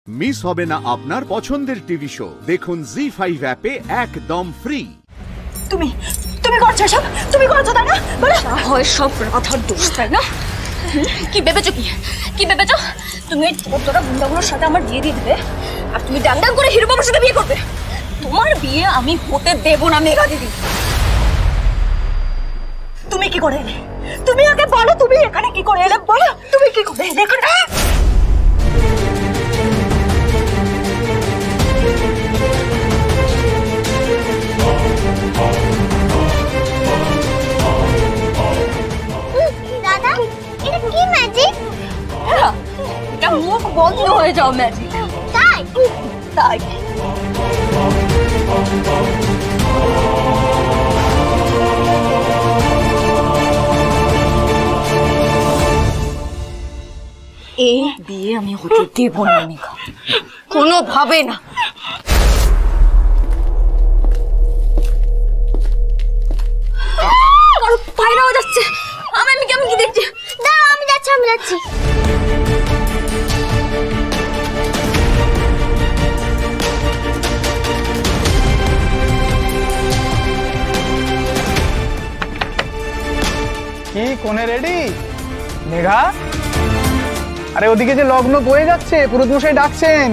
Miss হবে না আপনার পছন্দের টিভি শো। দেখুন জি5 অ্যাপে একদম ফ্রি। তুমি করছো সব, তুমি করছো তাই না? বলো হয় সব রাধার দোষ তাই না? কি ভেবেছো কি ভেবেছো তুমি এই ছোটটা গুন্ডাগুলোর সাথে আমার বিয়ে দিয়ে দিবে আর তুমি ডাং করে হিরো বাবুর সাথে বিয়ে করবে? তোমার বিয়ে আমি হতে দেব না মেঘা দিদি। তুমি কি করে এলে? তুমি আগে বলো তুমি এখানে কি করে এলে? বলো তুমি কি করে এলে এখানে? দাদা এটা কি ম্যাজিক? এটা মুখ বন্ধ হয়ে যাও ম্যাজিক। তাই এই বিয়ে আমি হতে দেব না মেঘা, কোনোভাবে না। পায়রা হয়ে যাচ্ছে। আমি কেমন কি দেখছি? দাঁড়াও আমি যাচ্ছি। কি কোনে রেডি? মেঘা, আরে ওদিকে যে লগ্ন বয়ে যাচ্ছে, পুরোহিত মশাই ডাকছেন।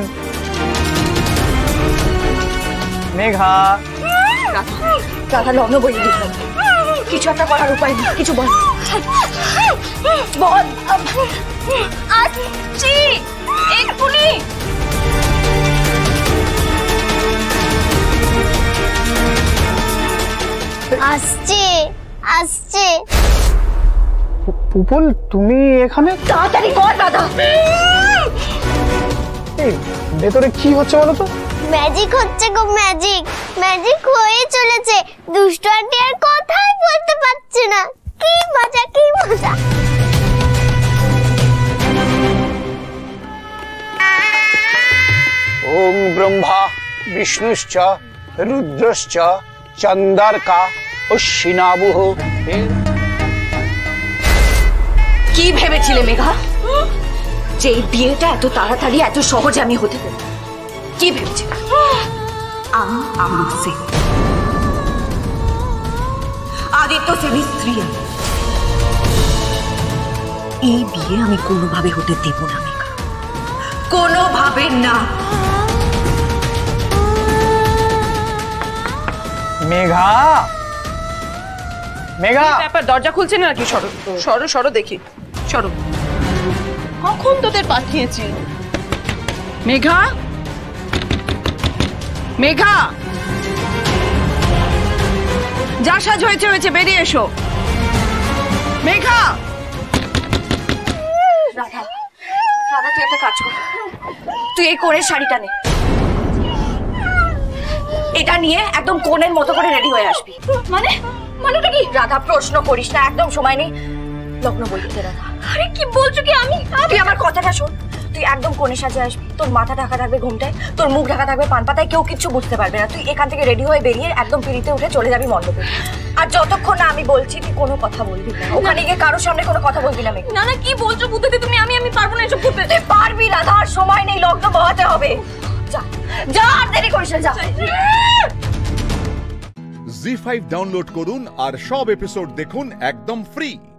মেঘা দাদা লগ্ন বইয়ে দিল, কিছু একটা করার উপায় নেই, কিছু বল। আসছি এক্ষুনি। আসছে পুপুল, তুমি এখানে? তাড়াতাড়ি কর দাদা। এই ভেতরে কি হচ্ছে বলো তো? ম্যাজিক হচ্ছে গো, ম্যাজিক হয়ে চলেছে। দুষ্ট আন্টি আর কথাই বলতে পারছে না। কি মজা ওম ব্রহ্মা বিষ্ণুশ্চ রুদ্রশ্চ চন্দ্রকা অশ্বিনাবুহ। কি ভেবেছিলে মেঘা যে এই বিয়েটা এত তাড়াতাড়ি এত সহজে আমি হতে দেব? কি ভেবেছিলে? আমি আদিত্য সেনের স্ত্রী। এই বিয়ে আমি কোনোভাবে হতে দেব না মেঘা, কোনোভাবে না। মেঘা ব্যাপার, দরজা খুলছে না নাকি? সরো দেখি, সরো। কখন তোদের পাঠিয়েছি? মেঘা যা সাজ হয়েছে বেরিয়ে এসো। মেঘা, রাধা তুই একটা কাজ কর, তুই এই কোণের শাড়িটা নে, এটা নিয়ে একদম কোণের মতো করে রেডি হয়ে আসবি। মানেটা কি? রাধা প্রশ্ন করিস না, একদম সময় নেই, লগ্ন বলতে। রাধা আরে কি বলছো কি? তুই আমার কথাটা শোন, তুই একদম কোণে সাজে আসবি, তোর মাথা ঢাকা থাকবে ঘুমটায়, তোর মুখ ঢাকা থাকবে পান পাতায়, কেউ কিচ্ছু বুঝতে পারবে না। তুই এখান থেকে রেডি হয়ে বেরিয়ে একদম ফিরিতে উঠে চলে যাবি মণ্ডপে। আর যতক্ষণ না আমি বলছি তুই কোনো কথা বলবি না, ওখানে গিয়ে কারোর সামনে কোনো কথা বলবি না। না কি বলছো বুদ্ধি তুমি? আমি পারবো না এসব করতে। তুই পারবি রাধা, আর সময় নেই, লগ্ন বহাতে হবে। যা আর দেরি করিস না, যা। জি5 ডাউনলোড করুন আর সব এপিসোড দেখুন একদম ফ্রি।